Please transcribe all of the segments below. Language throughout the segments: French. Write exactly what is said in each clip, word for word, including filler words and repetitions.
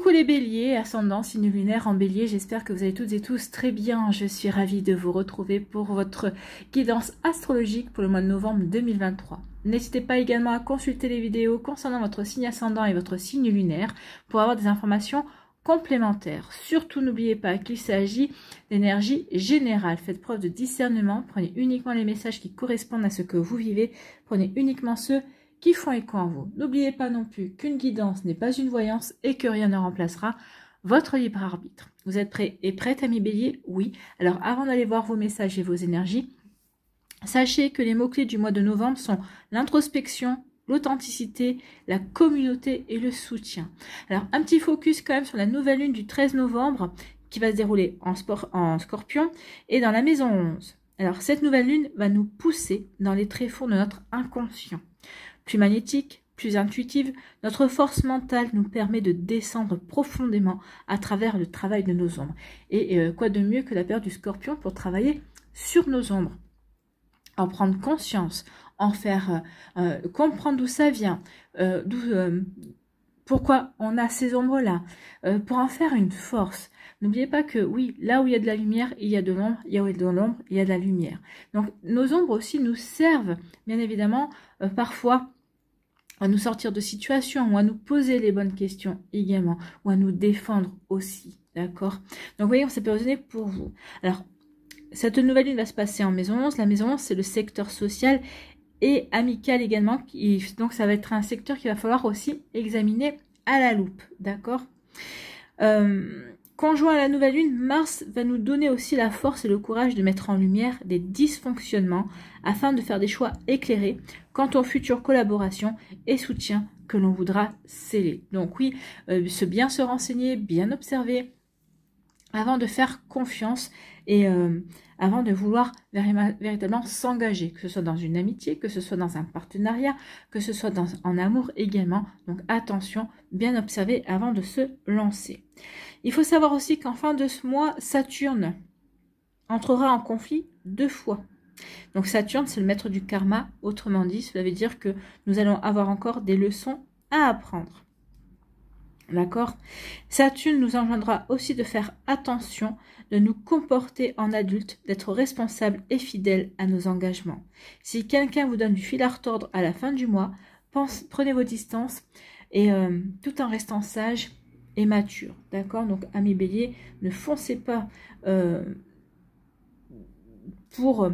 Coucou les béliers, ascendant, signe lunaire en bélier, j'espère que vous allez toutes et tous très bien. Je suis ravie de vous retrouver pour votre guidance astrologique pour le mois de novembre deux mille vingt-trois. N'hésitez pas également à consulter les vidéos concernant votre signe ascendant et votre signe lunaire pour avoir des informations complémentaires. Surtout n'oubliez pas qu'il s'agit d'énergie générale. Faites preuve de discernement, prenez uniquement les messages qui correspondent à ce que vous vivez, prenez uniquement ceux qui font écho en vous. N'oubliez pas non plus qu'une guidance n'est pas une voyance et que rien ne remplacera votre libre arbitre. Vous êtes prêts et prêtes, amis bélier? Oui. Alors avant d'aller voir vos messages et vos énergies, sachez que les mots-clés du mois de novembre sont l'introspection, l'authenticité, la communauté et le soutien. Alors un petit focus quand même sur la nouvelle lune du treize novembre qui va se dérouler en, sport, en scorpion et dans la maison onze. Alors cette nouvelle lune va nous pousser dans les tréfonds de notre inconscient. Plus magnétique, plus intuitive, notre force mentale nous permet de descendre profondément à travers le travail de nos ombres. Et euh, quoi de mieux que la période du scorpion pour travailler sur nos ombres, en prendre conscience, en faire euh, euh, comprendre d'où ça vient, euh, d'où, euh, pourquoi on a ces ombres-là, euh, pour en faire une force. N'oubliez pas que oui, là où il y a de la lumière, il y a de l'ombre, il y a où il y a de l'ombre, il y a de la lumière. Donc nos ombres aussi nous servent, bien évidemment, euh, parfois à nous sortir de situations ou à nous poser les bonnes questions également, ou à nous défendre aussi, d'accord? Donc vous voyez, ça peut résonner pour vous. Alors, cette nouvelle lune va se passer en maison onze. La maison onze, c'est le secteur social et amical également. Qui, donc ça va être un secteur qu'il va falloir aussi examiner à la loupe, d'accord? euh, Conjoint à la nouvelle lune, Mars va nous donner aussi la force et le courage de mettre en lumière des dysfonctionnements afin de faire des choix éclairés quant aux futures collaborations et soutiens que l'on voudra sceller. Donc oui, euh, se bien se renseigner, bien observer avant de faire confiance et euh, avant de vouloir véritablement s'engager, que ce soit dans une amitié, que ce soit dans un partenariat, que ce soit dans, en amour également. Donc attention, bien observer avant de se lancer. Il faut savoir aussi qu'en fin de ce mois, Saturne entrera en conflit deux fois. Donc Saturne, c'est le maître du karma. Autrement dit, cela veut dire que nous allons avoir encore des leçons à apprendre. D'accord? Saturne nous enjoindra aussi de faire attention, de nous comporter en adulte, d'être responsables et fidèles à nos engagements. Si quelqu'un vous donne du fil à retordre à la fin du mois, pense, prenez vos distances et euh, tout en restant sage et mature. D'accord? Donc, amis bélier, ne foncez pas euh, pour,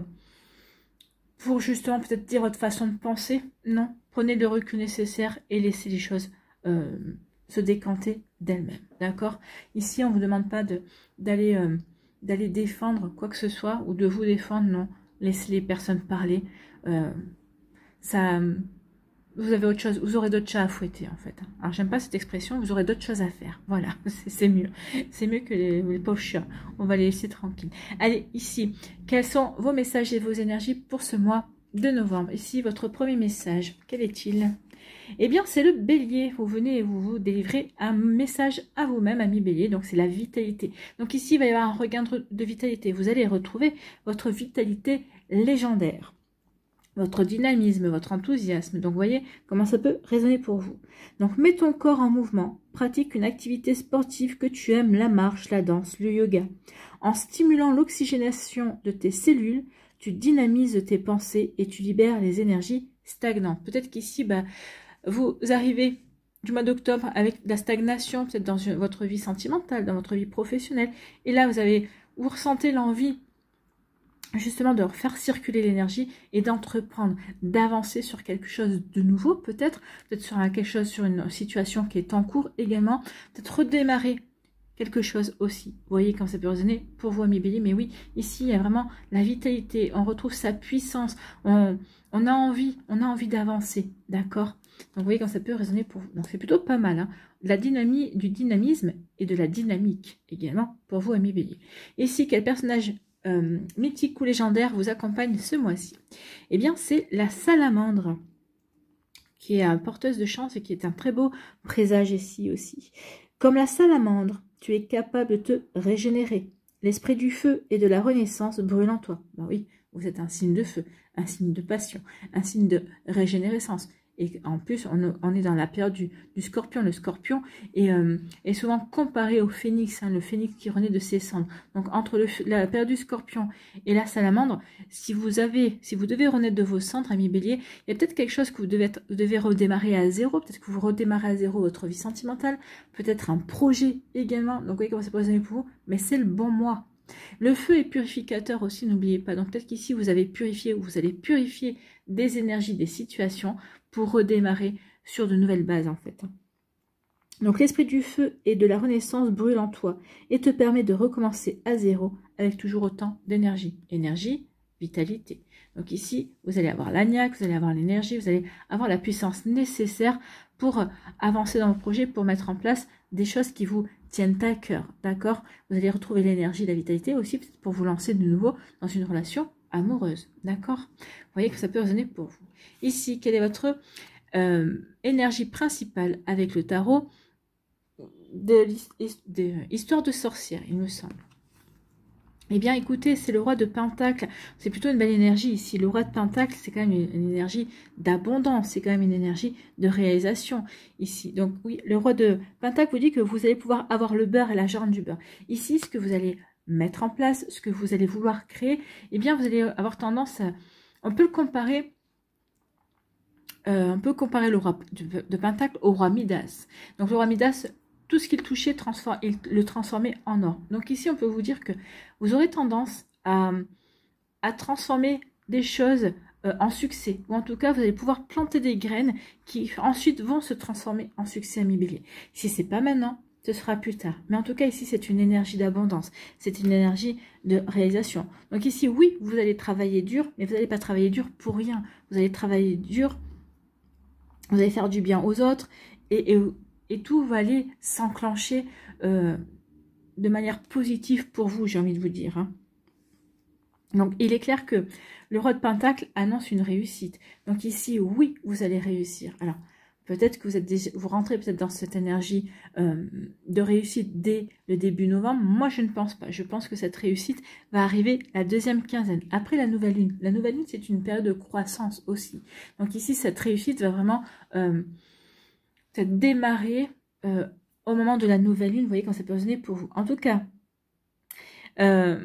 pour justement peut-être dire votre façon de penser. Non, prenez le recul nécessaire et laissez les choses euh, se décanter d'elle-même, d'accord? Ici, on ne vous demande pas de, d'aller euh, d'aller défendre quoi que ce soit ou de vous défendre, non. Laissez les personnes parler. Euh, ça, vous avez autre chose, vous aurez d'autres chats à fouetter, en fait. Alors, j'aime pas cette expression, vous aurez d'autres choses à faire. Voilà, c'est mieux. C'est mieux que les, les pauvres chats. On va les laisser tranquilles. Allez, ici, quels sont vos messages et vos énergies pour ce mois de novembre? Ici, votre premier message, quel est-il? Eh bien, c'est le bélier. Vous venez et vous vous délivrez un message à vous-même, ami bélier. Donc, c'est la vitalité. Donc, ici, il va y avoir un regain de vitalité. Vous allez retrouver votre vitalité légendaire, votre dynamisme, votre enthousiasme. Donc, vous voyez comment ça peut résonner pour vous. Donc, mets ton corps en mouvement. Pratique une activité sportive que tu aimes, la marche, la danse, le yoga. En stimulant l'oxygénation de tes cellules, tu dynamises tes pensées et tu libères les énergies stagnantes. Peut-être qu'ici, bah, vous arrivez du mois d'octobre avec de la stagnation, peut-être dans votre vie sentimentale, dans votre vie professionnelle. Et là, vous avez, vous ressentez l'envie justement de faire circuler l'énergie et d'entreprendre, d'avancer sur quelque chose de nouveau, peut-être, peut-être sur quelque chose, sur une situation qui est en cours également, peut-être redémarrer quelque chose aussi. Vous voyez quand ça peut résonner pour vous, amis bélier. Mais oui, ici, il y a vraiment la vitalité. On retrouve sa puissance. On, on a envie, on a envie d'avancer. D'accord? Donc, vous voyez quand ça peut résonner pour vous. Donc, c'est plutôt pas mal. Hein. La dynamique, du dynamisme et de la dynamique également pour vous, amis bélier. Ici, quel personnage euh, mythique ou légendaire vous accompagne ce mois-ci? Eh bien, c'est la salamandre, qui est euh, porteuse de chance et qui est un très beau présage ici aussi. Comme la salamandre, tu es capable de te régénérer. L'esprit du feu et de la renaissance brûle en toi. Ben oui, vous êtes un signe de feu, un signe de passion, un signe de régénérescence Et en plus, on, on est dans la période du, du scorpion. Le scorpion est, euh, est souvent comparé au phénix, hein, le phénix qui renaît de ses cendres. Donc, entre le, la période du scorpion et la salamandre, si vous avez, si vous devez renaître de vos cendres, ami bélier, il y a peut-être quelque chose que vous devez, être, vous devez redémarrer à zéro. Peut-être que vous redémarrez à zéro votre vie sentimentale. Peut-être un projet également. Donc, vous voyez comment ça peut résonner pour vous. Mais c'est le bon mois. Le feu est purificateur aussi, n'oubliez pas. Donc peut-être qu'ici, vous avez purifié ou vous allez purifier des énergies, des situations pour redémarrer sur de nouvelles bases en fait. Donc l'esprit du feu et de la renaissance brûle en toi et te permet de recommencer à zéro avec toujours autant d'énergie. Énergie, vitalité. Donc ici, vous allez avoir l'agnac, vous allez avoir l'énergie, vous allez avoir la puissance nécessaire pour avancer dans vos projets, pour mettre en place des choses qui vous tiennent à cœur, d'accord? Vous allez retrouver l'énergie, la vitalité aussi, peut-être pour vous lancer de nouveau dans une relation amoureuse, d'accord? Vous voyez que ça peut résonner pour vous. Ici, quelle est votre euh, énergie principale avec le tarot de l'histoire de sorcière, il me semble. Eh bien, écoutez, c'est le roi de Pentacle. C'est plutôt une belle énergie ici. Le roi de Pentacle, c'est quand même une, une énergie d'abondance. C'est quand même une énergie de réalisation ici. Donc, oui, le roi de Pentacle vous dit que vous allez pouvoir avoir le beurre et la germe du beurre. Ici, ce que vous allez mettre en place, ce que vous allez vouloir créer, eh bien, vous allez avoir tendance à... On peut le comparer... Euh, on peut comparer le roi de, de Pentacle au roi Midas. Donc, le roi Midas... Tout ce qu'il touchait, transform... il le transformait en or. Donc ici, on peut vous dire que vous aurez tendance à, à transformer des choses euh, en succès. Ou en tout cas, vous allez pouvoir planter des graines qui ensuite vont se transformer en succès, ami bélier. Si ce n'est pas maintenant, ce sera plus tard. Mais en tout cas, ici, c'est une énergie d'abondance. C'est une énergie de réalisation. Donc ici, oui, vous allez travailler dur, mais vous n'allez pas travailler dur pour rien. Vous allez travailler dur, vous allez faire du bien aux autres et... et Et tout va aller s'enclencher euh, de manière positive pour vous, j'ai envie de vous dire. Hein. Donc, il est clair que le roi de Pentacle annonce une réussite. Donc ici, oui, vous allez réussir. Alors, peut-être que vous, êtes déjà, vous rentrez peut-être dans cette énergie euh, de réussite dès le début novembre. Moi, je ne pense pas. Je pense que cette réussite va arriver la deuxième quinzaine, après la nouvelle lune. La nouvelle lune, c'est une période de croissance aussi. Donc ici, cette réussite va vraiment... Euh, peut-être démarrer euh, au moment de la nouvelle lune, vous voyez quand ça peut résonner pour vous. En tout cas, euh,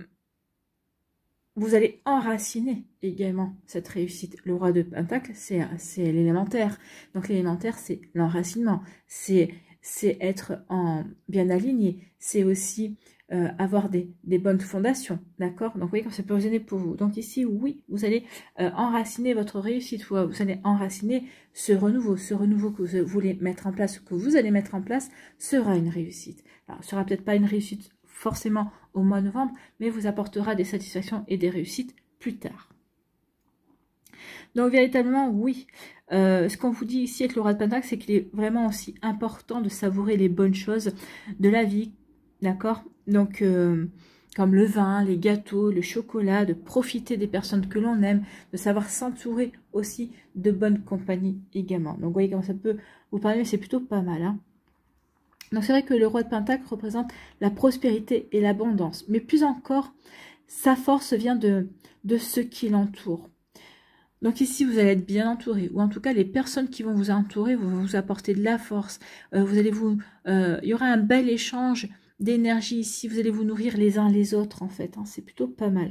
vous allez enraciner également cette réussite. Le roi de Pentacle, c'est l'élémentaire. Donc l'élémentaire, c'est l'enracinement, c'est être en, bien aligné, c'est aussi euh, avoir des, des bonnes fondations, d'accord? Donc vous voyez quand ça peut résonner pour vous. Donc ici, oui, vous allez euh, enraciner votre réussite, vous, vous allez enraciner ce renouveau, ce renouveau que vous voulez mettre en place, que vous allez mettre en place, sera une réussite. Alors, ce sera peut-être pas une réussite forcément au mois de novembre, mais vous apportera des satisfactions et des réussites plus tard. Donc véritablement, oui, euh, ce qu'on vous dit ici avec le roi de Pentacle, c'est qu'il est vraiment aussi important de savourer les bonnes choses de la vie, d'accord? Donc, euh, comme le vin, les gâteaux, le chocolat, de profiter des personnes que l'on aime, de savoir s'entourer aussi de bonnes compagnies également. Donc, vous voyez comment ça peut vous parler, c'est plutôt pas mal, hein. Donc, c'est vrai que le roi de Pentacle représente la prospérité et l'abondance. Mais plus encore, sa force vient de, de ceux qui l'entourent. Donc ici, vous allez être bien entouré, ou en tout cas, les personnes qui vont vous entourer vont vous apporter de la force. Euh, vous allez vous, euh, il y aura un bel échange d'énergie ici. Vous allez vous nourrir les uns les autres, en fait. Hein, c'est plutôt pas mal.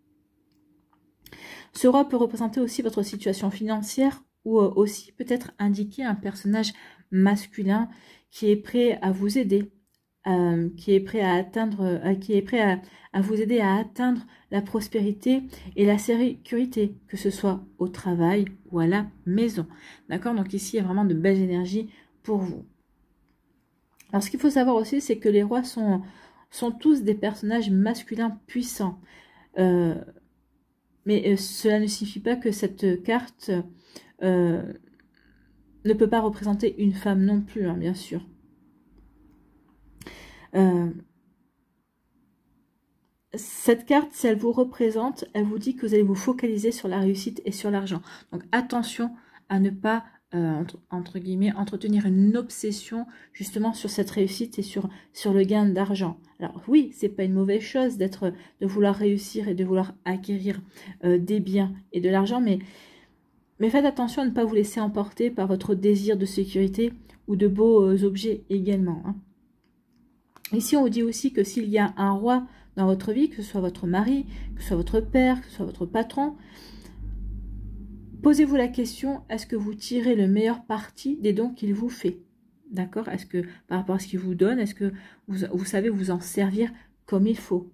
Ce roi peut représenter aussi votre situation financière, ou euh, aussi peut-être indiquer un personnage masculin qui est prêt à vous aider, euh, qui est prêt à atteindre, euh, qui est prêt à, à vous aider à atteindre la prospérité et la sécurité, que ce soit au travail ou à la maison. D'accord? Donc ici, il y a vraiment de belles énergies pour vous. Alors, ce qu'il faut savoir aussi, c'est que les rois sont, sont tous des personnages masculins puissants. Euh, mais euh, cela ne signifie pas que cette carte euh, ne peut pas représenter une femme non plus, hein, bien sûr. Euh, cette carte, si elle vous représente, elle vous dit que vous allez vous focaliser sur la réussite et sur l'argent. Donc attention à ne pas, euh, entre, entre guillemets, entretenir une obsession justement sur cette réussite et sur, sur le gain d'argent. Alors oui, c'est pas une mauvaise chose d'être, de vouloir réussir et de vouloir acquérir euh, des biens et de l'argent, mais Mais faites attention à ne pas vous laisser emporter par votre désir de sécurité ou de beaux euh, objets également. Hein. Ici, on vous dit aussi que s'il y a un roi dans votre vie, que ce soit votre mari, que ce soit votre père, que ce soit votre patron, posez-vous la question, est-ce que vous tirez le meilleur parti des dons qu'il vous fait? D'accord? Est-ce que par rapport à ce qu'il vous donne, est-ce que vous, vous savez vous en servir comme il faut?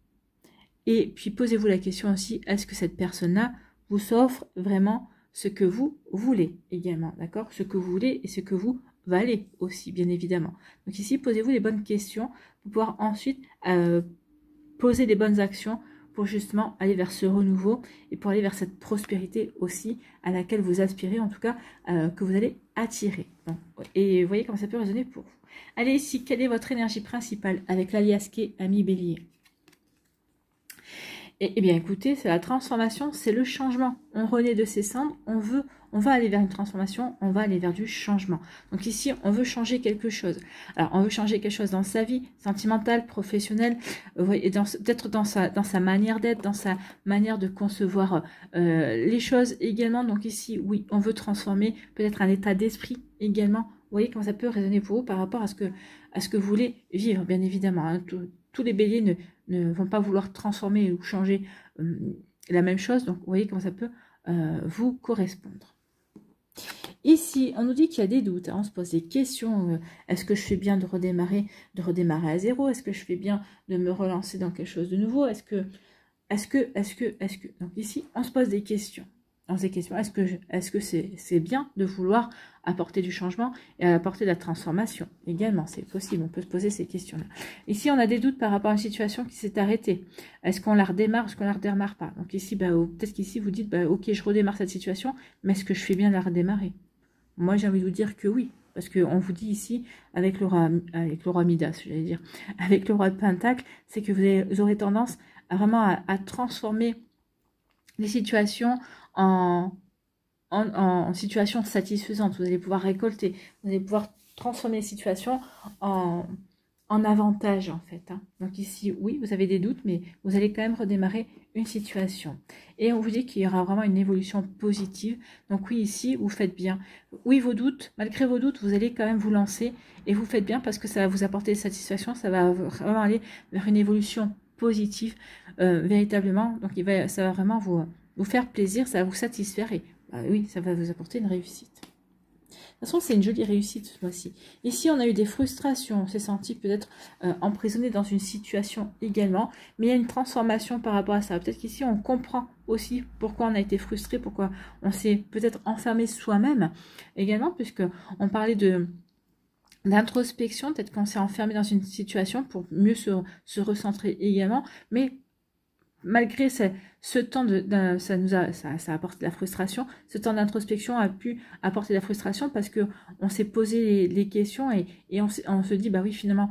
Et puis posez-vous la question aussi, est-ce que cette personne-là vous offre vraiment ce que vous voulez également? D'accord? Ce que vous voulez et ce que vous valez aussi, bien évidemment. Donc ici, posez-vous les bonnes questions pour pouvoir ensuite euh, poser les bonnes actions pour justement aller vers ce renouveau et pour aller vers cette prospérité aussi à laquelle vous aspirez, en tout cas, euh, que vous allez attirer. Bon, et vous voyez comment ça peut résonner pour vous. Allez ici, quelle est votre énergie principale avec l'alias K, ami Bélier? Et, eh bien écoutez, c'est la transformation, c'est le changement. On renaît de ses cendres, on veut, on va aller vers une transformation, on va aller vers du changement. Donc ici, on veut changer quelque chose. Alors, on veut changer quelque chose dans sa vie, sentimentale, professionnelle, euh, et peut-être dans sa, dans sa manière d'être, dans sa manière de concevoir euh, les choses également. Donc ici, oui, on veut transformer peut-être un état d'esprit également. Vous voyez comment ça peut résonner pour vous par rapport à ce que, à ce que vous voulez vivre, bien évidemment. Hein. Tout, tous les béliers ne, ne vont pas vouloir transformer ou changer euh, la même chose. Donc, vous voyez comment ça peut euh, vous correspondre. Ici, on nous dit qu'il y a des doutes. Hein, on se pose des questions. Euh, Est-ce que je fais bien de redémarrer, de redémarrer à zéro? Est-ce que je fais bien de me relancer dans quelque chose de nouveau? Est-ce que, est-ce que, est-ce que, est-ce que... Donc ici, on se pose des questions. Dans ces questions, est-ce que est-ce que c'est c'est bien de vouloir apporter du changement et apporter de la transformation également? C'est possible, on peut se poser ces questions-là. Ici, on a des doutes par rapport à une situation qui s'est arrêtée. Est-ce qu'on la redémarre, est-ce qu'on la redémarre pas? Donc ici, bah, peut-être qu'ici, vous dites, bah, ok, je redémarre cette situation, mais est-ce que je fais bien de la redémarrer? Moi, j'ai envie de vous dire que oui. Parce qu'on vous dit ici, avec le roi, avec le roi Midas, j'allais dire, avec le roi de Pentacle, c'est que vous, avez, vous aurez tendance à vraiment à, à transformer les situations en, en, en situation satisfaisante. Vous allez pouvoir récolter, vous allez pouvoir transformer les situations en, en avantage en fait. Hein. Donc ici, oui, vous avez des doutes, mais vous allez quand même redémarrer une situation. Et on vous dit qu'il y aura vraiment une évolution positive. Donc oui, ici, vous faites bien. Oui, vos doutes, malgré vos doutes, vous allez quand même vous lancer et vous faites bien parce que ça va vous apporter des satisfactions, ça va vraiment aller vers une évolution positive, euh, véritablement. Donc il va, ça va vraiment vous... vous faire plaisir, ça va vous satisfaire et bah oui, ça va vous apporter une réussite. De toute façon, c'est une jolie réussite ce mois-ci. Ici, on a eu des frustrations, on s'est senti peut-être euh, emprisonné dans une situation également, mais il y a une transformation par rapport à ça. Peut-être qu'ici, on comprend aussi pourquoi on a été frustré, pourquoi on s'est peut-être enfermé soi-même également, puisque on parlait de d'introspection, peut-être qu'on s'est enfermé dans une situation pour mieux se, se recentrer également, mais malgré ce, ce temps de, de ça nous a ça, ça a apporté de la frustration, ce temps d'introspection a pu apporter de la frustration parce que on s'est posé les, les questions et, et on, on se dit bah oui finalement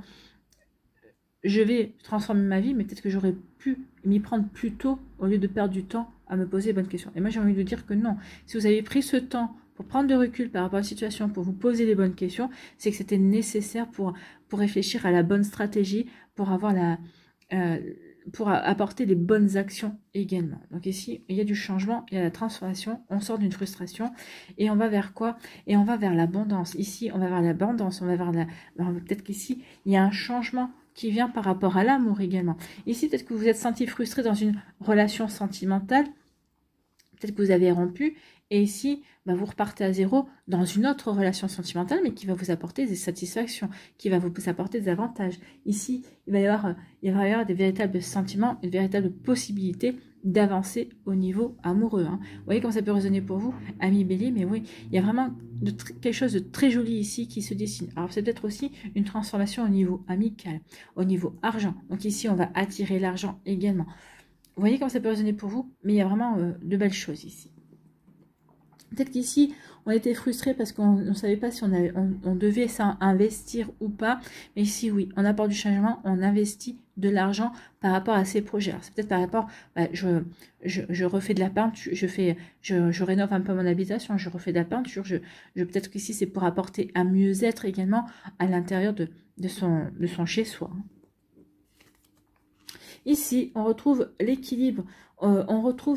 je vais transformer ma vie, mais peut-être que j'aurais pu m'y prendre plus tôt au lieu de perdre du temps à me poser les bonnes questions. Et moi j'ai envie de dire que non, si vous avez pris ce temps pour prendre de recul par rapport à la situation, pour vous poser les bonnes questions, c'est que c'était nécessaire pour, pour réfléchir à la bonne stratégie, pour avoir la euh, pour apporter les bonnes actions également. Donc ici, il y a du changement, il y a la transformation, on sort d'une frustration et on va vers quoi? Et on va vers l'abondance. Ici, on va vers l'abondance, on va vers la... Peut-être qu'ici, il y a un changement qui vient par rapport à l'amour également. Ici, peut-être que vous vous êtes senti frustré dans une relation sentimentale, peut-être que vous avez rompu, et ici, bah, vous repartez à zéro dans une autre relation sentimentale, mais qui va vous apporter des satisfactions, qui va vous apporter des avantages. Ici, il va y avoir, il va y avoir des véritables sentiments, une véritable possibilité d'avancer au niveau amoureux. Hein. Vous voyez comment ça peut résonner pour vous, amis bélier, mais oui, il y a vraiment de quelque chose de très joli ici qui se dessine. Alors, c'est peut-être aussi une transformation au niveau amical, au niveau argent. Donc ici, on va attirer l'argent également. Vous voyez comment ça peut résonner pour vous, mais il y a vraiment euh, de belles choses ici. Peut-être qu'ici, on était frustré parce qu'on ne savait pas si on, avait, on, on devait investir ou pas. Mais ici, oui, on apporte du changement, on investit de l'argent par rapport à ces projets. C'est peut-être par rapport, bah, je, je, je refais de la peinture, je, fais, je, je rénove un peu mon habitation, je refais de la peinture. Je, je, peut-être qu'ici, c'est pour apporter un mieux-être également à l'intérieur de, de son, de son chez-soi. Ici, on retrouve l'équilibre, euh, on retrouve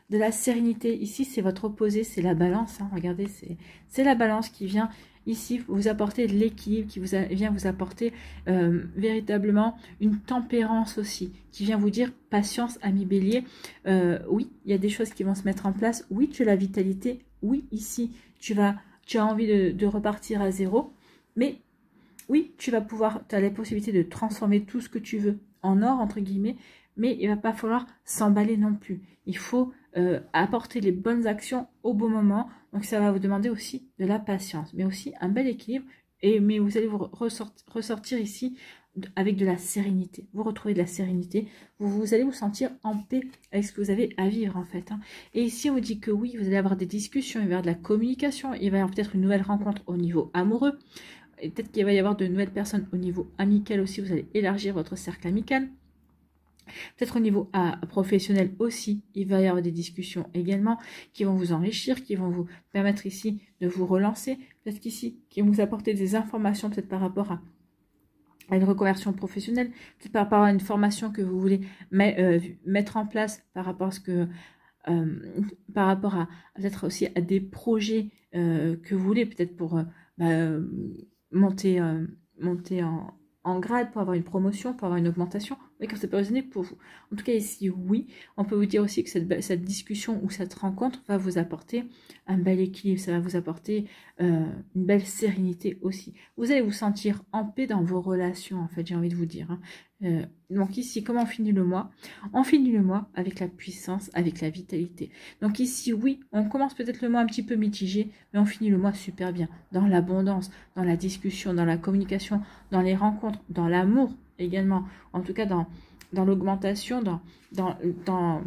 de la sérénité. Ici, c'est votre opposé, c'est la balance. Hein. Regardez, c'est la balance qui vient ici vous apporter de l'équilibre, qui vous a, vient vous apporter euh, véritablement une tempérance aussi, qui vient vous dire patience, ami bélier. Euh, oui, il y a des choses qui vont se mettre en place. Oui, tu as la vitalité. Oui, ici, tu, vas, tu as envie de, de repartir à zéro. Mais oui, tu vas pouvoir, tu as la possibilité de transformer tout ce que tu veux en or, entre guillemets, mais il ne va pas falloir s'emballer non plus. Il faut euh, apporter les bonnes actions au bon moment. Donc, ça va vous demander aussi de la patience, mais aussi un bel équilibre. Et, mais vous allez vous ressortir, ressortir ici avec de la sérénité. Vous retrouvez de la sérénité. Vous, vous allez vous sentir en paix avec ce que vous avez à vivre, en fait. Hein. Et ici, on vous dit que oui, vous allez avoir des discussions, il va y avoir de la communication, il va y avoir peut-être une nouvelle rencontre au niveau amoureux. Et peut-être qu'il va y avoir de nouvelles personnes au niveau amical aussi. Vous allez élargir votre cercle amical. Peut-être au niveau à, professionnel aussi, il va y avoir des discussions également qui vont vous enrichir, qui vont vous permettre ici de vous relancer. Peut-être qu'ici, qui vont vous apporter des informations peut-être par rapport à, à une reconversion professionnelle, peut-être par rapport à une formation que vous voulez met, euh, mettre en place par rapport à ce que... Euh, par rapport à peut-être aussi à des projets euh, que vous voulez, peut-être pour euh, bah, monter, euh, monter en... en grade, pour avoir une promotion, pour avoir une augmentation, oui, quand c'est pas raisonné pour vous. En tout cas, ici, oui. On peut vous dire aussi que cette, cette discussion ou cette rencontre va vous apporter un bel équilibre, ça va vous apporter euh, une belle sérénité aussi. Vous allez vous sentir en paix dans vos relations, en fait, j'ai envie de vous dire. Hein. Euh, donc ici, comment on finit le mois? On finit le mois avec la puissance, avec la vitalité. Donc ici, oui, on commence peut-être le mois un petit peu mitigé, mais on finit le mois super bien, dans l'abondance, dans la discussion, dans la communication, dans les rencontres, dans l'amour également, en tout cas dans, dans l'augmentation, dans, dans, dans,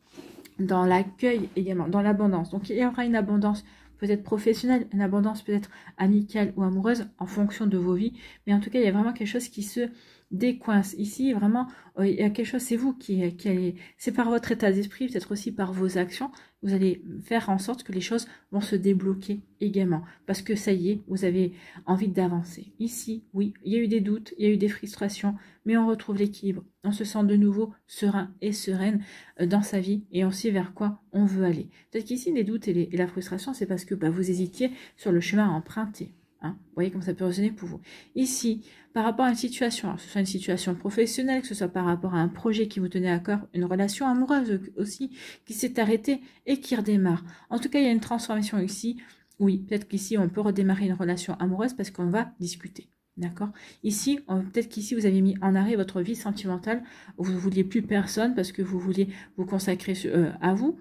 dans l'accueil également, dans l'abondance. Donc il y aura une abondance peut-être professionnelle, une abondance peut-être amicale ou amoureuse en fonction de vos vies, mais en tout cas il y a vraiment quelque chose qui se décoince. Ici, vraiment, euh, il y a quelque chose, c'est vous qui, qui allez, c'est par votre état d'esprit, peut-être aussi par vos actions, vous allez faire en sorte que les choses vont se débloquer également. Parce que ça y est, vous avez envie d'avancer. Ici, oui, il y a eu des doutes, il y a eu des frustrations, mais on retrouve l'équilibre. On se sent de nouveau serein et sereine dans sa vie et on sait vers quoi on veut aller. Peut-être qu'ici, les doutes et, les, et la frustration, c'est parce que bah, vous hésitiez sur le chemin à emprunter. Hein, vous voyez comment ça peut résonner pour vous. Ici, par rapport à une situation, alors que ce soit une situation professionnelle, que ce soit par rapport à un projet qui vous tenait à cœur, une relation amoureuse aussi, qui s'est arrêtée et qui redémarre. En tout cas, il y a une transformation ici. Oui, peut-être qu'ici, on peut redémarrer une relation amoureuse parce qu'on va discuter. D'accord. Ici, peut-être qu'ici, vous avez mis en arrêt votre vie sentimentale. Vous ne vouliez plus personne parce que vous vouliez vous consacrer euh, à vous.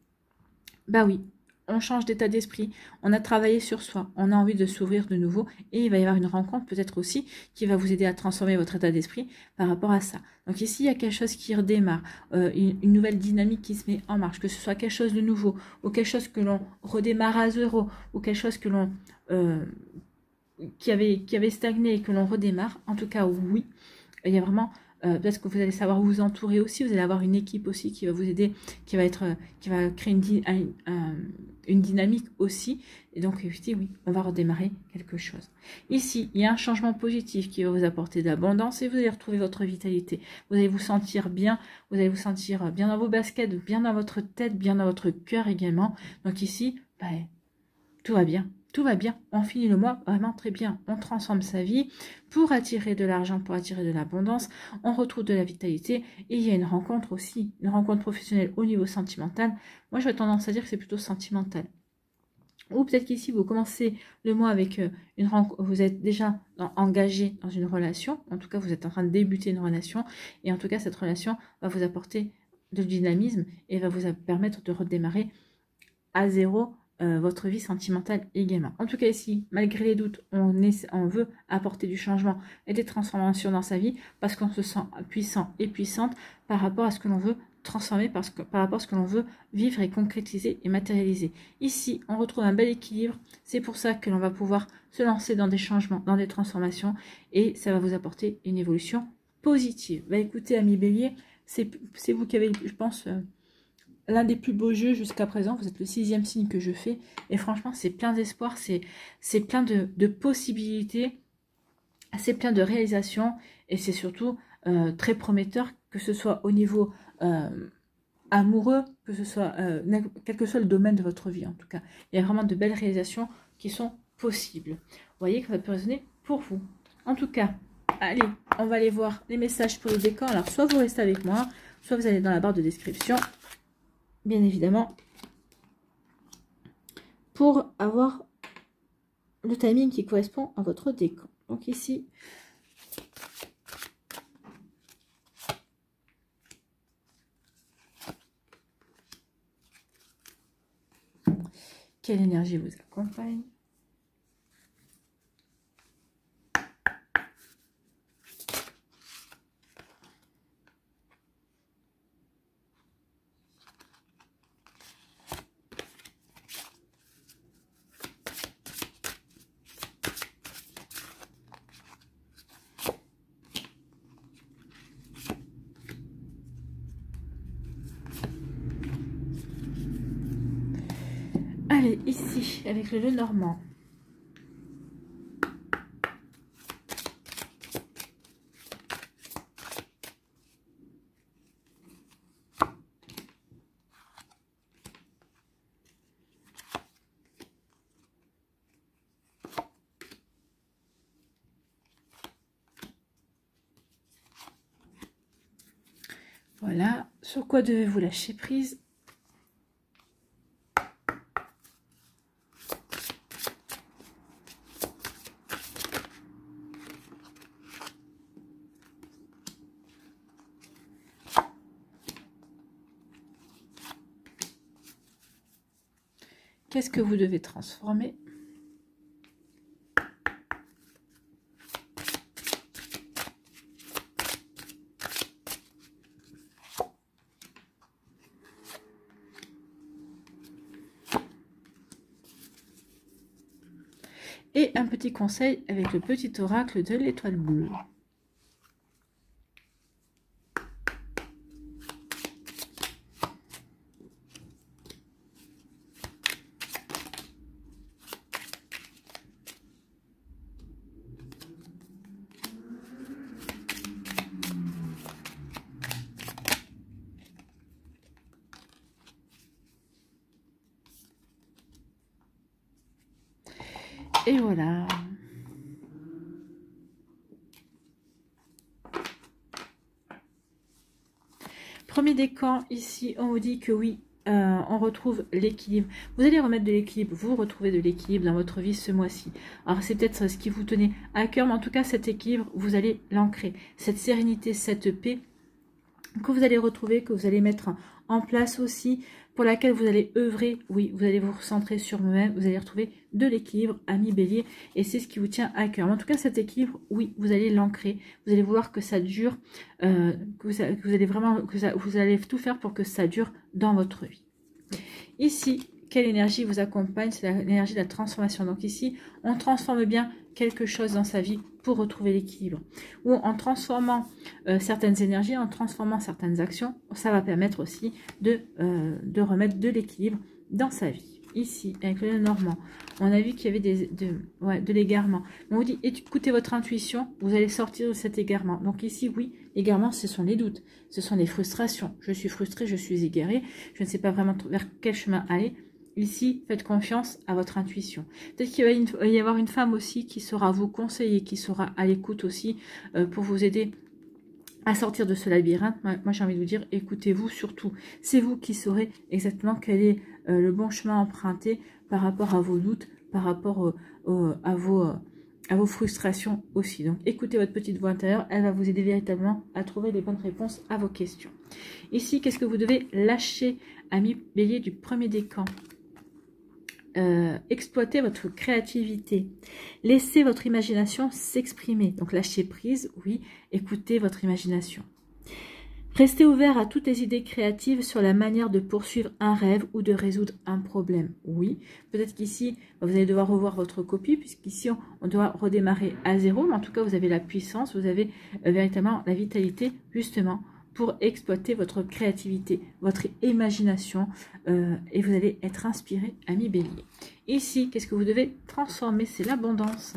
Bah oui. On change d'état d'esprit, on a travaillé sur soi, on a envie de s'ouvrir de nouveau et il va y avoir une rencontre peut-être aussi qui va vous aider à transformer votre état d'esprit par rapport à ça. Donc ici, il y a quelque chose qui redémarre, euh, une, une nouvelle dynamique qui se met en marche, que ce soit quelque chose de nouveau ou quelque chose que l'on redémarre à zéro ou quelque chose que l'on euh, qui avait, qui avait stagné et que l'on redémarre. En tout cas, oui, il y a vraiment... Euh, peut-être que vous allez savoir vous entourer aussi, vous allez avoir une équipe aussi qui va vous aider, qui va être, qui va créer une, un, un, une dynamique aussi. Et donc ici, oui, on va redémarrer quelque chose. Ici, il y a un changement positif qui va vous apporter de l'abondance et vous allez retrouver votre vitalité. Vous allez vous sentir bien, vous allez vous sentir bien dans vos baskets, bien dans votre tête, bien dans votre cœur également. Donc ici, bah, tout va bien. Tout va bien, on finit le mois vraiment très bien, on transforme sa vie pour attirer de l'argent, pour attirer de l'abondance, on retrouve de la vitalité et il y a une rencontre aussi, une rencontre professionnelle au niveau sentimental. Moi j'aurais tendance à dire que c'est plutôt sentimental. Ou peut-être qu'ici vous commencez le mois avec une rencontre, vous êtes déjà engagé dans une relation, en tout cas vous êtes en train de débuter une relation et en tout cas cette relation va vous apporter de dynamisme et va vous permettre de redémarrer à zéro Euh, votre vie sentimentale également. En tout cas ici, malgré les doutes, on, est, on veut apporter du changement et des transformations dans sa vie parce qu'on se sent puissant et puissante par rapport à ce que l'on veut transformer, parce que, par rapport à ce que l'on veut vivre et concrétiser et matérialiser. Ici, on retrouve un bel équilibre. C'est pour ça que l'on va pouvoir se lancer dans des changements, dans des transformations et ça va vous apporter une évolution positive. Bah écoutez, amis bélier, c'est vous qui avez, je pense... Euh, l'un des plus beaux jeux jusqu'à présent, vous êtes le sixième signe que je fais, et franchement c'est plein d'espoir, c'est plein de, de possibilités, c'est plein de réalisations, et c'est surtout euh, très prometteur, que ce soit au niveau euh, amoureux, que ce soit, euh, quel que soit le domaine de votre vie en tout cas. Il y a vraiment de belles réalisations qui sont possibles. Vous voyez que ça peut résonner pour vous. En tout cas, allez, on va aller voir les messages pour le décan. Alors, soit vous restez avec moi, soit vous allez dans la barre de description, bien évidemment, pour avoir le timing qui correspond à votre décan. Donc ici, quelle énergie vous accompagne? Allez, ici, avec le Lenormand. Voilà, sur quoi devez-vous lâcher prise? Qu'est-ce que vous devez transformer? Et un petit conseil avec le petit oracle de l'étoile bleue. Et voilà. Premier décan, ici, on vous dit que oui, euh, on retrouve l'équilibre. Vous allez remettre de l'équilibre, vous retrouvez de l'équilibre dans votre vie ce mois-ci. Alors, c'est peut-être ce qui vous tenait à cœur, mais en tout cas, cet équilibre, vous allez l'ancrer. Cette sérénité, cette paix que vous allez retrouver, que vous allez mettre en place aussi, pour laquelle vous allez œuvrer. Oui, vous allez vous recentrer sur vous-même, vous allez retrouver de l'équilibre, ami Bélier, et c'est ce qui vous tient à cœur. En tout cas, cet équilibre, oui, vous allez l'ancrer, vous allez vouloir que ça dure, euh, que, vous, que vous allez vraiment, que ça, vous allez tout faire pour que ça dure dans votre vie. Ici, quelle énergie vous accompagne? C'est l'énergie de la transformation. Donc ici, on transforme bien quelque chose dans sa vie pour retrouver l'équilibre. Ou en transformant euh, certaines énergies, en transformant certaines actions, ça va permettre aussi de, euh, de remettre de l'équilibre dans sa vie. Ici, avec le Normand, on a vu qu'il y avait des, de, ouais, de l'égarement. On vous dit, écoutez votre intuition, vous allez sortir de cet égarement. Donc ici, oui, l'égarement, ce sont les doutes, ce sont les frustrations. Je suis frustrée, je suis égarée, je ne sais pas vraiment vers quel chemin aller. Ici, faites confiance à votre intuition. Peut-être qu'il va y avoir une femme aussi qui saura vous conseiller, qui sera à l'écoute aussi euh, pour vous aider à sortir de ce labyrinthe. Moi, j'ai envie de vous dire, écoutez-vous surtout. C'est vous qui saurez exactement quel est euh, le bon chemin à emprunter par rapport à vos doutes, par rapport euh, euh, à, vos, euh, à vos frustrations aussi. Donc, écoutez votre petite voix intérieure. Elle va vous aider véritablement à trouver les bonnes réponses à vos questions. Ici, qu'est-ce que vous devez lâcher, ami Bélier du premier décan? Euh, exploitez votre créativité, laissez votre imagination s'exprimer, donc lâchez prise, oui, écoutez votre imagination. Restez ouvert à toutes les idées créatives sur la manière de poursuivre un rêve ou de résoudre un problème, oui. Peut-être qu'ici, vous allez devoir revoir votre copie, puisqu'ici, on, on doit redémarrer à zéro, mais en tout cas, vous avez la puissance, vous avez euh, véritablement la vitalité, justement, pour exploiter votre créativité, votre imagination, euh, et vous allez être inspiré, ami Bélier. Ici, qu'est-ce que vous devez transformer? C'est l'abondance.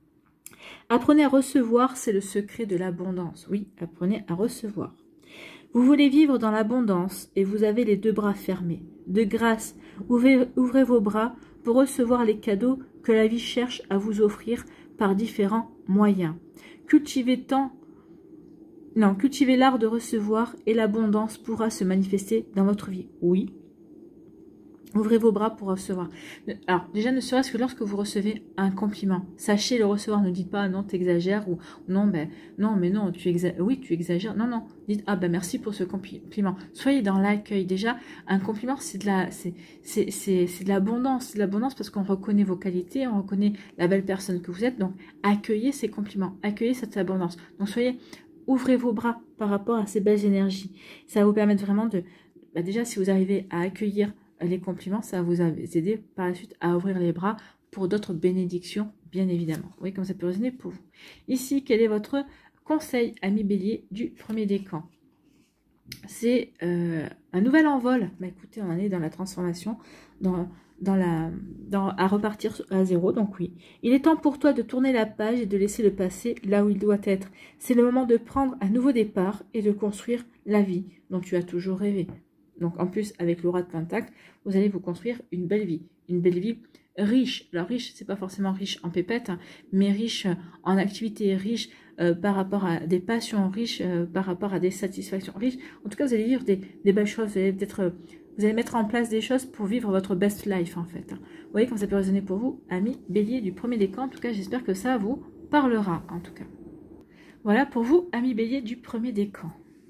Apprenez à recevoir, c'est le secret de l'abondance. Oui, apprenez à recevoir. Vous voulez vivre dans l'abondance et vous avez les deux bras fermés. De grâce, ouvrez, ouvrez vos bras pour recevoir les cadeaux que la vie cherche à vous offrir par différents moyens. Cultivez tant, non, cultivez l'art de recevoir et l'abondance pourra se manifester dans votre vie. Oui. Ouvrez vos bras pour recevoir. Alors, déjà, ne serait-ce que lorsque vous recevez un compliment, sachez le recevoir. Ne dites pas, non, t'exagères, ou non, ben, non, mais non, tu exagères. Oui, tu exagères. Non, non. Dites, ah, ben, merci pour ce compliment. Soyez dans l'accueil. Déjà, un compliment, c'est de la, c'est, c'est, c'est, c'est de l'abondance. C'est de l'abondance parce qu'on reconnaît vos qualités, on reconnaît la belle personne que vous êtes. Donc, accueillez ces compliments. Accueillez cette abondance. Donc, soyez, ouvrez vos bras par rapport à ces belles énergies. Ça va vous permettre vraiment de, bah, déjà, si vous arrivez à accueillir les compliments, ça va vous aider par la suite à ouvrir les bras pour d'autres bénédictions, bien évidemment. Vous voyez comme ça peut résonner pour vous. Ici, quel est votre conseil, ami Bélier, du premier décan? C'est euh, un nouvel envol. Bah, écoutez, on en est dans la transformation, dans, dans la, dans, à repartir à zéro. Donc oui, il est temps pour toi de tourner la page et de laisser le passé là où il doit être. C'est le moment de prendre un nouveau départ et de construire la vie dont tu as toujours rêvé. Donc, en plus, avec le roi de Pentacle, vous allez vous construire une belle vie. Une belle vie riche. Alors, riche, c'est pas forcément riche en pépettes, hein, mais riche en activités, riche euh, par rapport à des passions, riche euh, par rapport à des satisfactions, riche. En tout cas, vous allez vivre des, des belles choses. Vous allez peut-être, euh, vous allez mettre en place des choses pour vivre votre best life, en fait. Hein. Vous voyez comme ça peut résonner pour vous, amis Bélier du premier décan. En tout cas, j'espère que ça vous parlera, en tout cas. Voilà pour vous, amis Bélier du premier décan.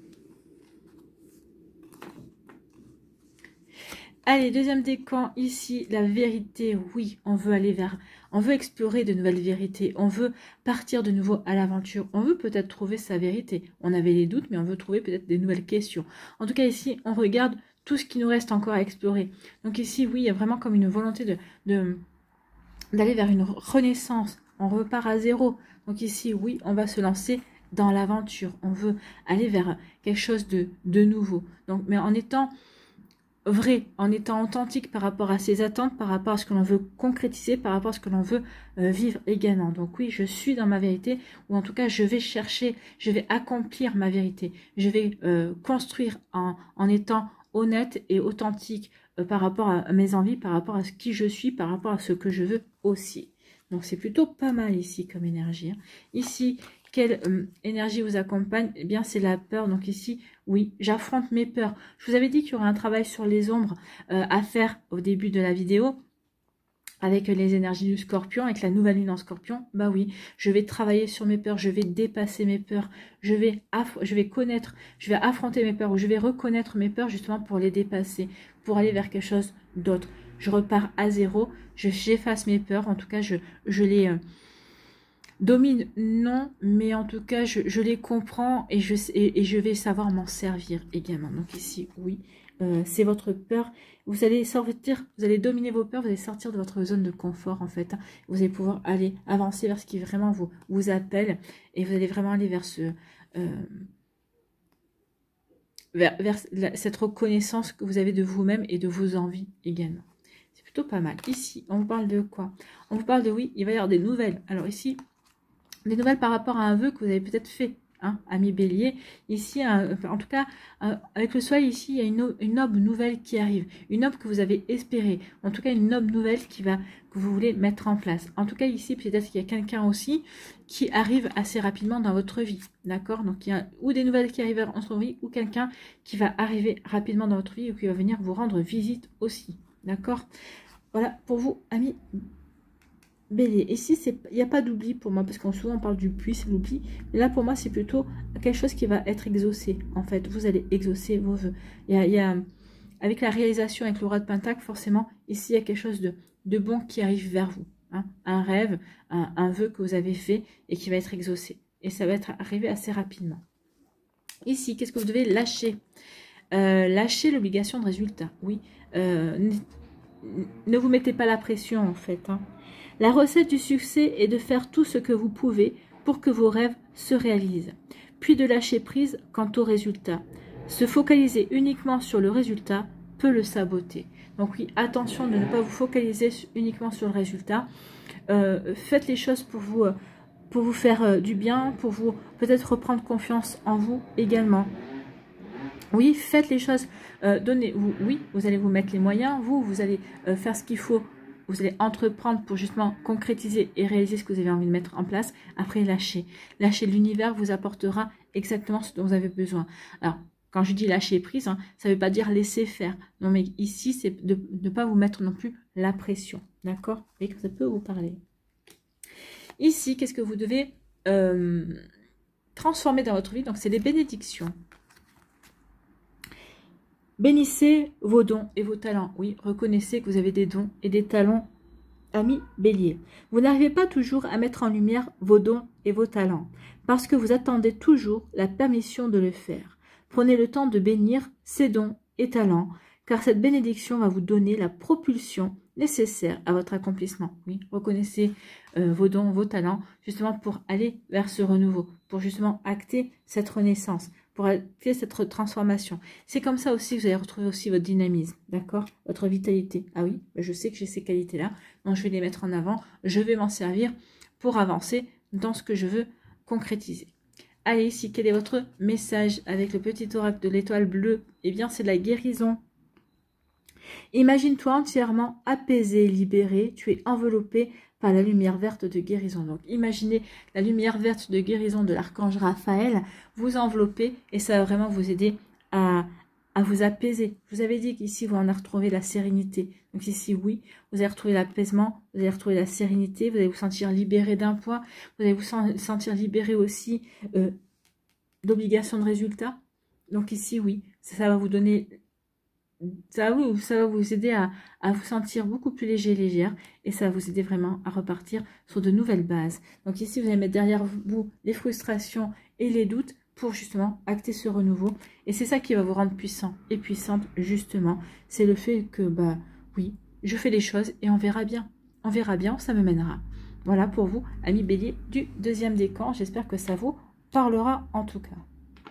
Allez, deuxième décan, ici, la vérité, oui, on veut aller vers, on veut explorer de nouvelles vérités, on veut partir de nouveau à l'aventure, on veut peut-être trouver sa vérité. On avait des doutes, mais on veut trouver peut-être des nouvelles questions. En tout cas, ici, on regarde tout ce qui nous reste encore à explorer. Donc ici, oui, il y a vraiment comme une volonté de, de, d'aller vers une renaissance. On repart à zéro. Donc ici, oui, on va se lancer dans l'aventure. On veut aller vers quelque chose de, de nouveau. Donc, mais en étant vrai, en étant authentique par rapport à ses attentes, par rapport à ce que l'on veut concrétiser, par rapport à ce que l'on veut euh, vivre également. Donc oui, je suis dans ma vérité, ou en tout cas, je vais chercher, je vais accomplir ma vérité. Je vais euh, construire en, en étant honnête et authentique euh, par rapport à mes envies, par rapport à ce qui je suis, par rapport à ce que je veux aussi. Donc c'est plutôt pas mal ici comme énergie. Hein. Ici, quelle euh, énergie vous accompagne? Eh bien, c'est la peur. Donc ici, oui, j'affronte mes peurs. Je vous avais dit qu'il y aurait un travail sur les ombres euh, à faire au début de la vidéo avec les énergies du scorpion, avec la nouvelle lune en scorpion. Bah oui, je vais travailler sur mes peurs, je vais dépasser mes peurs, je vais, je vais connaître, je vais affronter mes peurs, ou je vais reconnaître mes peurs justement pour les dépasser, pour aller vers quelque chose d'autre. Je repars à zéro, j'efface mes peurs, en tout cas, je, je les... Euh, domine, non, mais en tout cas, je, je les comprends et je, et, et je vais savoir m'en servir également. Donc ici, oui, euh, c'est votre peur. Vous allez sortir, vous allez dominer vos peurs, vous allez sortir de votre zone de confort, en fait. Vous allez pouvoir aller avancer vers ce qui vraiment vous, vous appelle et vous allez vraiment aller vers ce... Euh, vers, vers la, cette reconnaissance que vous avez de vous-même et de vos envies également. C'est plutôt pas mal. Ici, on vous parle de quoi? On vous parle de, oui, il va y avoir des nouvelles. Alors ici... des nouvelles par rapport à un vœu que vous avez peut-être fait, hein, ami Bélier. Ici, un, en tout cas, un, avec le soleil, ici, il y a une, une noble nouvelle qui arrive. Une noble que vous avez espérée. En tout cas, une noble nouvelle qui va, que vous voulez mettre en place. En tout cas, ici, peut-être qu'il y a quelqu'un aussi qui arrive assez rapidement dans votre vie. D'accord? Donc, il y a ou des nouvelles qui arrivent en votre vie, ou quelqu'un qui va arriver rapidement dans votre vie, ou qui va venir vous rendre visite aussi. D'accord? Voilà, pour vous, ami Bélier. Ici, il n'y a pas d'oubli pour moi, parce qu'on souvent on parle du puits, c'est l'oubli. Mais là, pour moi, c'est plutôt quelque chose qui va être exaucé. En fait, vous allez exaucer vos vœux. Il y a, il y a, avec la réalisation avec le roi de Pentacle, forcément, ici, il y a quelque chose de, de bon qui arrive vers vous. Hein. Un rêve, un, un vœu que vous avez fait et qui va être exaucé. Et ça va être arrivé assez rapidement. Ici, qu'est-ce que vous devez lâcher? euh, Lâcher l'obligation de résultat. Oui. Euh, ne vous mettez pas la pression, en fait. Hein. La recette du succès est de faire tout ce que vous pouvez pour que vos rêves se réalisent, puis de lâcher prise quant au résultat. Se focaliser uniquement sur le résultat peut le saboter. Donc oui, attention de ne pas vous focaliser uniquement sur le résultat. Euh, faites les choses pour vous, pour vous faire du bien, pour vous peut-être reprendre confiance en vous également. Oui, faites les choses. Euh, donnez, vous, oui, vous allez vous mettre les moyens. Vous, vous allez euh, faire ce qu'il faut. Vous allez entreprendre pour justement concrétiser et réaliser ce que vous avez envie de mettre en place. Après, lâchez. Lâchez, l'univers vous apportera exactement ce dont vous avez besoin. Alors, quand je dis lâcher prise, hein, ça ne veut pas dire laisser faire. Non, mais ici, c'est de ne pas vous mettre non plus la pression. D'accord? Et que ça peut vous parler. Ici, qu'est-ce que vous devez euh, transformer dans votre vie? Donc, c'est les bénédictions. Bénissez vos dons et vos talents. Oui, reconnaissez que vous avez des dons et des talents, amis bélier. Vous n'arrivez pas toujours à mettre en lumière vos dons et vos talents parce que vous attendez toujours la permission de le faire. Prenez le temps de bénir ces dons et talents car cette bénédiction va vous donner la propulsion nécessaire à votre accomplissement. Oui, reconnaissez euh, vos dons, vos talents justement pour aller vers ce renouveau, pour justement acter cette renaissance, pour acter cette transformation. C'est comme ça aussi que vous allez retrouver aussi votre dynamisme, d'accord? Votre vitalité. Ah oui, je sais que j'ai ces qualités-là, donc je vais les mettre en avant, je vais m'en servir pour avancer dans ce que je veux concrétiser. Allez, ici, quel est votre message avec le petit oracle de l'étoile bleue? Eh bien, c'est de la guérison. Imagine-toi entièrement apaisé, libéré, tu es enveloppé par la lumière verte de guérison. Donc, imaginez la lumière verte de guérison de l'archange Raphaël vous envelopper et ça va vraiment vous aider à, à vous apaiser. Je vous avais dit qu'ici, vous en avez retrouvé la sérénité. Donc ici, oui, vous allez retrouver l'apaisement, vous allez retrouver la sérénité, vous allez vous sentir libéré d'un poids, vous allez vous sentir libéré aussi euh, d'obligations de résultats. Donc ici, oui, ça, ça va vous donner... Ça va, vous, ça va vous aider à, à vous sentir beaucoup plus léger et légère et ça va vous aider vraiment à repartir sur de nouvelles bases. Donc ici, vous allez mettre derrière vous les frustrations et les doutes pour justement acter ce renouveau. Et c'est ça qui va vous rendre puissant et puissante justement. C'est le fait que, bah oui, je fais les choses et on verra bien. On verra bien où ça me mènera. Voilà pour vous, amis bélier du deuxième décan. J'espère que ça vous parlera en tout cas.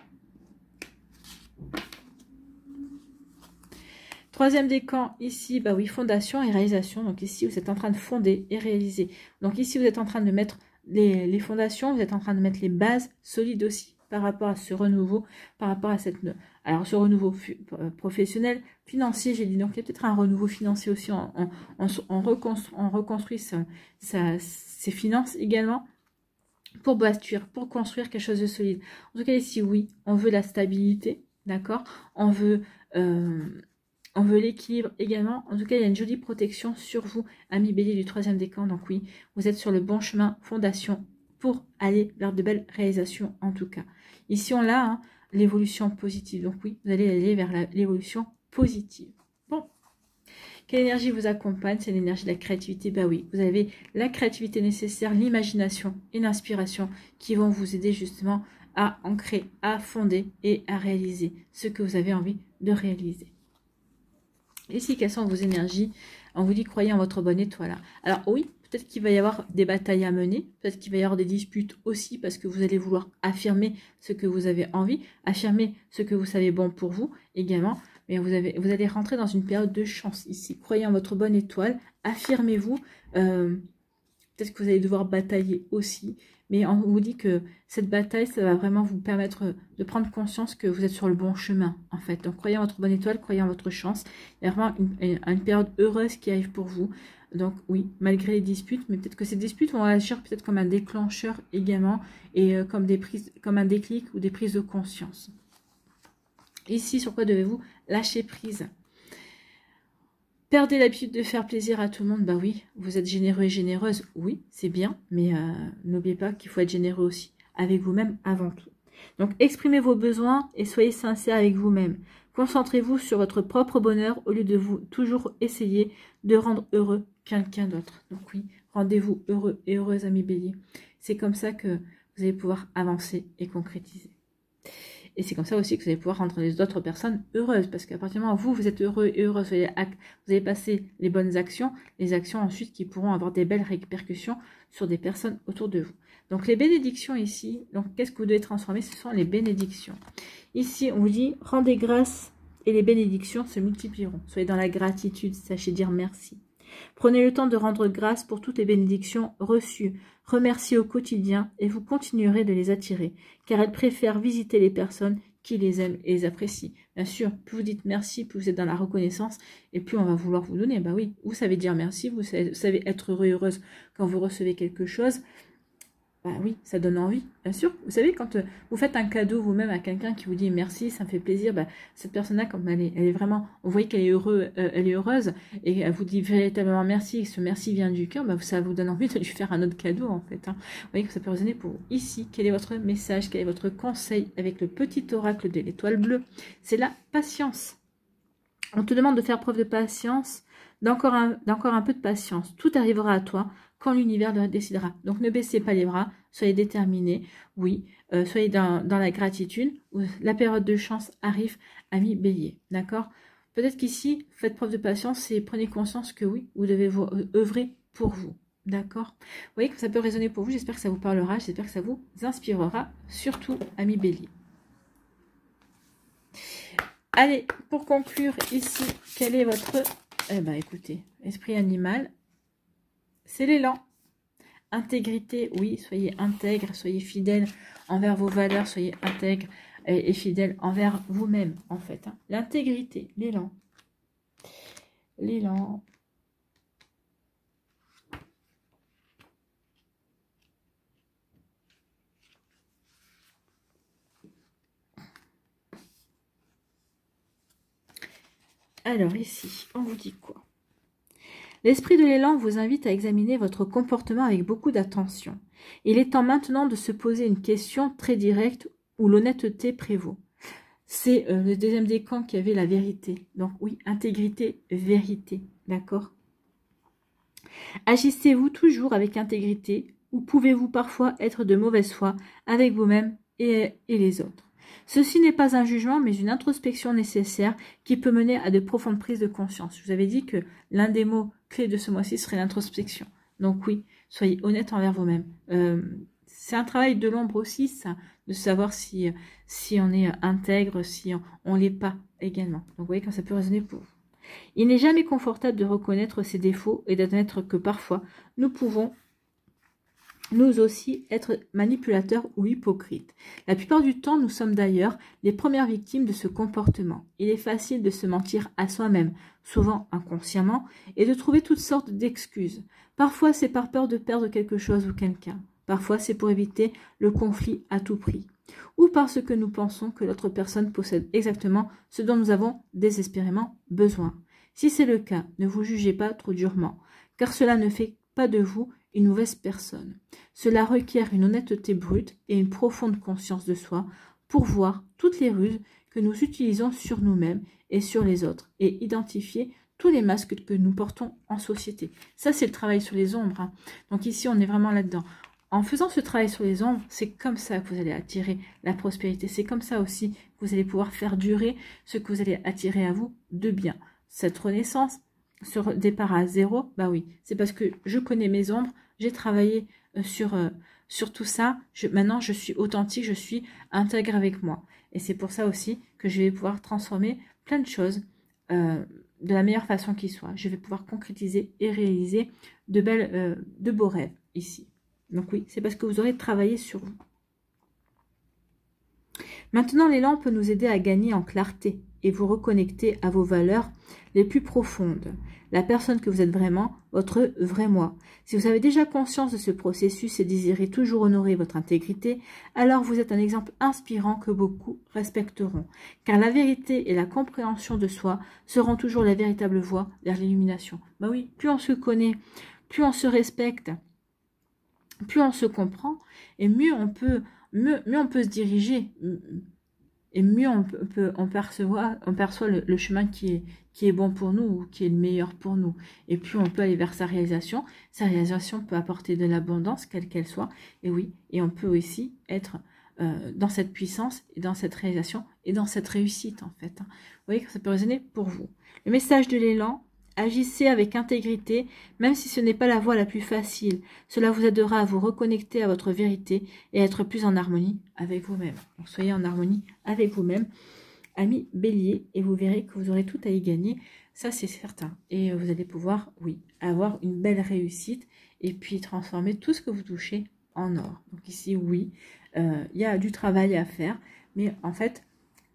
Troisième décan, ici, bah oui, fondation et réalisation. Donc ici, vous êtes en train de fonder et réaliser. Donc ici, vous êtes en train de mettre les, les fondations, vous êtes en train de mettre les bases solides aussi par rapport à ce renouveau, par rapport à cette... Alors, ce renouveau professionnel, financier, j'ai dit, donc il y a peut-être un renouveau financier aussi, on, on, on, on reconstruit, on reconstruit sa, sa, ses finances également, pour bâtir, pour construire quelque chose de solide. En tout cas, ici, oui, on veut la stabilité, d'accord? On veut... Euh, On veut l'équilibre également. En tout cas, il y a une jolie protection sur vous, amis bélier du troisième décan. Donc oui, vous êtes sur le bon chemin, fondation, pour aller vers de belles réalisations en tout cas. Ici, on a hein, l'évolution positive. Donc oui, vous allez aller vers l'évolution positive. Bon. Quelle énergie vous accompagne? C'est l'énergie de la créativité. Bah oui, vous avez la créativité nécessaire, l'imagination et l'inspiration qui vont vous aider justement à ancrer, à fonder et à réaliser ce que vous avez envie de réaliser. Ici, quelles sont vos énergies? On vous dit, croyez en votre bonne étoile. Alors oui, peut-être qu'il va y avoir des batailles à mener, peut-être qu'il va y avoir des disputes aussi, parce que vous allez vouloir affirmer ce que vous avez envie, affirmer ce que vous savez bon pour vous également, mais vous, avez, vous allez rentrer dans une période de chance ici. Croyez en votre bonne étoile, affirmez-vous, euh, peut-être que vous allez devoir batailler aussi, mais on vous dit que cette bataille, ça va vraiment vous permettre de prendre conscience que vous êtes sur le bon chemin, en fait. Donc, croyez en votre bonne étoile, croyez en votre chance. Il y a vraiment une, une période heureuse qui arrive pour vous. Donc, oui, malgré les disputes, mais peut-être que ces disputes vont agir peut-être comme un déclencheur également, et euh, comme, des prises, comme un déclic ou des prises de conscience. Ici, sur quoi devez-vous lâcher prise? Perdez l'habitude de faire plaisir à tout le monde, bah oui, vous êtes généreux et généreuse, oui, c'est bien, mais euh, n'oubliez pas qu'il faut être généreux aussi, avec vous-même avant tout. Donc, exprimez vos besoins et soyez sincère avec vous-même. Concentrez-vous sur votre propre bonheur au lieu de vous toujours essayer de rendre heureux quelqu'un d'autre. Donc oui, rendez-vous heureux et heureuse, amis bélier. C'est comme ça que vous allez pouvoir avancer et concrétiser. Et c'est comme ça aussi que vous allez pouvoir rendre les autres personnes heureuses. Parce qu'à partir du moment où vous, vous êtes heureux et heureuse, vous allez, vous allez passer les bonnes actions, les actions ensuite qui pourront avoir des belles répercussions sur des personnes autour de vous. Donc les bénédictions ici, donc qu'est-ce que vous devez transformer? Ce sont les bénédictions. Ici, on vous dit, rendez grâce et les bénédictions se multiplieront. Soyez dans la gratitude, sachez dire merci. Prenez le temps de rendre grâce pour toutes les bénédictions reçues. Remerciez au quotidien et vous continuerez de les attirer, car elles préfèrent visiter les personnes qui les aiment et les apprécient. Bien sûr, plus vous dites merci, plus vous êtes dans la reconnaissance et plus on va vouloir vous donner. Bah oui, vous savez dire merci, vous savez, vous savez être heureux et heureuse quand vous recevez quelque chose. Bah oui, ça donne envie, bien sûr. Vous savez, quand euh, vous faites un cadeau vous-même à quelqu'un qui vous dit merci, ça me fait plaisir, bah, cette personne-là, comme elle est, elle est vraiment, on voit qu'elle est heureuse, euh, elle est heureuse, et elle vous dit véritablement merci, et ce merci vient du cœur, bah, ça vous donne envie de lui faire un autre cadeau, en fait. Hein. Vous voyez que ça peut résonner pour vous. Ici, quel est votre message, quel est votre conseil avec le petit oracle de l'étoile bleue? C'est la patience. On te demande de faire preuve de patience, d'encore un, d'encore un peu de patience. Tout arrivera à toi quand l'univers le décidera. Donc ne baissez pas les bras, soyez déterminés, oui, euh, soyez dans, dans la gratitude. La période de chance arrive, ami bélier, d'accord? Peut-être qu'ici, faites preuve de patience et prenez conscience que oui, vous devez vous œuvrer pour vous, d'accord? Vous voyez que ça peut résonner pour vous, j'espère que ça vous parlera, j'espère que ça vous inspirera, surtout, ami bélier. Allez, pour conclure ici, quel est votre... Eh ben écoutez, esprit animal, c'est l'élan. Intégrité, oui, soyez intègre, soyez fidèle envers vos valeurs, soyez intègre et, et fidèle envers vous-même, en fait. Hein. L'intégrité, l'élan. L'élan. Alors ici, on vous dit quoi? L'esprit de l'élan vous invite à examiner votre comportement avec beaucoup d'attention. Il est temps maintenant de se poser une question très directe où l'honnêteté prévaut. C'est euh, le deuxième décan qui avait la vérité. Donc oui, intégrité, vérité, d'accord? Agissez-vous toujours avec intégrité ou pouvez-vous parfois être de mauvaise foi avec vous-même et, et les autres? Ceci n'est pas un jugement, mais une introspection nécessaire qui peut mener à de profondes prises de conscience. Je vous avais dit que l'un des mots clés de ce mois-ci serait l'introspection. Donc oui, soyez honnête envers vous-même. Euh, c'est un travail de l'ombre aussi, ça, de savoir si, si on est intègre, si on ne l'est pas également. Donc vous voyez quand ça peut résonner pour vous. Il n'est jamais confortable de reconnaître ses défauts et d'admettre que parfois nous pouvons nous aussi être manipulateurs ou hypocrites. La plupart du temps, nous sommes d'ailleurs les premières victimes de ce comportement. Il est facile de se mentir à soi-même, souvent inconsciemment, et de trouver toutes sortes d'excuses. Parfois, c'est par peur de perdre quelque chose ou quelqu'un. Parfois, c'est pour éviter le conflit à tout prix. Ou parce que nous pensons que l'autre personne possède exactement ce dont nous avons désespérément besoin. Si c'est le cas, ne vous jugez pas trop durement, car cela ne fait pas de vous une mauvaise personne. Cela requiert une honnêteté brute et une profonde conscience de soi pour voir toutes les ruses que nous utilisons sur nous-mêmes et sur les autres et identifier tous les masques que nous portons en société. Ça, c'est le travail sur les ombres. Hein. Donc ici, on est vraiment là-dedans. En faisant ce travail sur les ombres, c'est comme ça que vous allez attirer la prospérité. C'est comme ça aussi que vous allez pouvoir faire durer ce que vous allez attirer à vous de bien. Cette renaissance, ce départ à zéro, bah oui, c'est parce que je connais mes ombres, j'ai travaillé euh, sur, euh, sur tout ça. Je, maintenant, je suis authentique, je suis intègre avec moi. Et c'est pour ça aussi que je vais pouvoir transformer plein de choses euh, de la meilleure façon qui soit. Je vais pouvoir concrétiser et réaliser de, belles, euh, de beaux rêves ici. Donc oui, c'est parce que vous aurez travaillé sur vous. Maintenant, l'élan peut nous aider à gagner en clarté et vous reconnecter à vos valeurs les plus profondes. La personne que vous êtes vraiment, votre vrai moi. Si vous avez déjà conscience de ce processus et désirez toujours honorer votre intégrité, alors vous êtes un exemple inspirant que beaucoup respecteront. Car la vérité et la compréhension de soi seront toujours la véritable voie vers l'illumination. Bah oui, plus on se connaît, plus on se respecte, plus on se comprend, et mieux on peut, mieux, mieux on peut se diriger. Et mieux on, peut, on, perçoit, on perçoit le, le chemin qui est, qui est bon pour nous ou qui est le meilleur pour nous. Et plus on peut aller vers sa réalisation. Sa réalisation peut apporter de l'abondance, quelle qu'elle soit. Et oui, et on peut aussi être euh, dans cette puissance, et dans cette réalisation, et dans cette réussite en fait. Vous voyez que ça peut résonner pour vous. Le message de l'élan, agissez avec intégrité, même si ce n'est pas la voie la plus facile. Cela vous aidera à vous reconnecter à votre vérité et à être plus en harmonie avec vous-même. Donc soyez en harmonie avec vous-même, amis bélier, et vous verrez que vous aurez tout à y gagner. Ça, c'est certain. Et vous allez pouvoir, oui, avoir une belle réussite et puis transformer tout ce que vous touchez en or. Donc ici, oui, euh, il y a du travail à faire, mais en fait,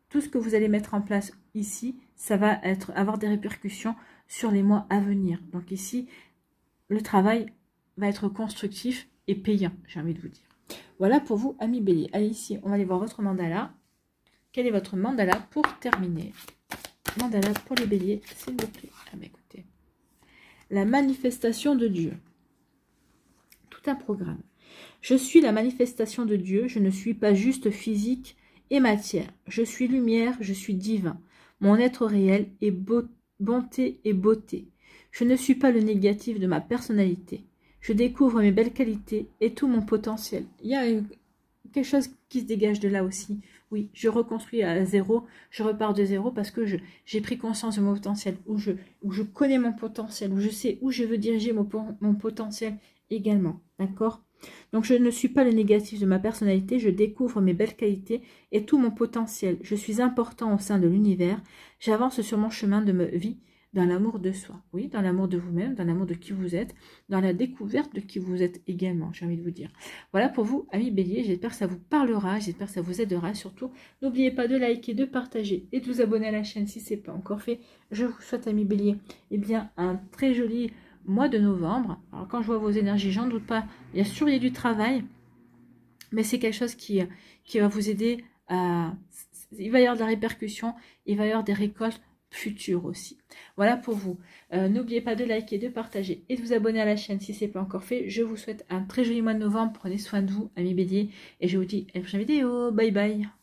tout ce que vous allez mettre en place ici, ça va être, avoir des répercussions sur les mois à venir. Donc ici, le travail va être constructif et payant, j'ai envie de vous dire. Voilà pour vous, amis bélier. Allez, ici, on va aller voir votre mandala. Quel est votre mandala pour terminer? Mandala pour les béliers, s'il vous plaît. Ah, mais écoutez. La manifestation de Dieu. Tout un programme. Je suis la manifestation de Dieu, je ne suis pas juste physique et matière. Je suis lumière, je suis divin. Mon être réel est beau, bonté et beauté. Je ne suis pas le négatif de ma personnalité. Je découvre mes belles qualités et tout mon potentiel. Il y a quelque chose qui se dégage de là aussi. Oui, je reconstruis à zéro, je repars de zéro parce que j'ai pris conscience de mon potentiel, où je, où je connais mon potentiel, où je sais où je veux diriger mon, mon potentiel également. D'accord? Donc, je ne suis pas le négatif de ma personnalité, je découvre mes belles qualités et tout mon potentiel. Je suis important au sein de l'univers. J'avance sur mon chemin de ma vie dans l'amour de soi. Oui, dans l'amour de vous-même, dans l'amour de qui vous êtes, dans la découverte de qui vous êtes également, j'ai envie de vous dire. Voilà pour vous, amis béliers. J'espère que ça vous parlera, j'espère que ça vous aidera. Surtout, n'oubliez pas de liker, de partager et de vous abonner à la chaîne si ce n'est pas encore fait. Je vous souhaite, amis béliers, eh bien, un très joli mois de novembre. Alors quand je vois vos énergies, j'en doute pas, bien sûr il y a du travail, mais c'est quelque chose qui, qui va vous aider à... Il va y avoir de la répercussion, il va y avoir des récoltes futures aussi. Voilà pour vous. Euh, n'oubliez pas de liker, de partager et de vous abonner à la chaîne si ce n'est pas encore fait. Je vous souhaite un très joli mois de novembre. Prenez soin de vous, amis béliers, et je vous dis à la prochaine vidéo. Bye bye.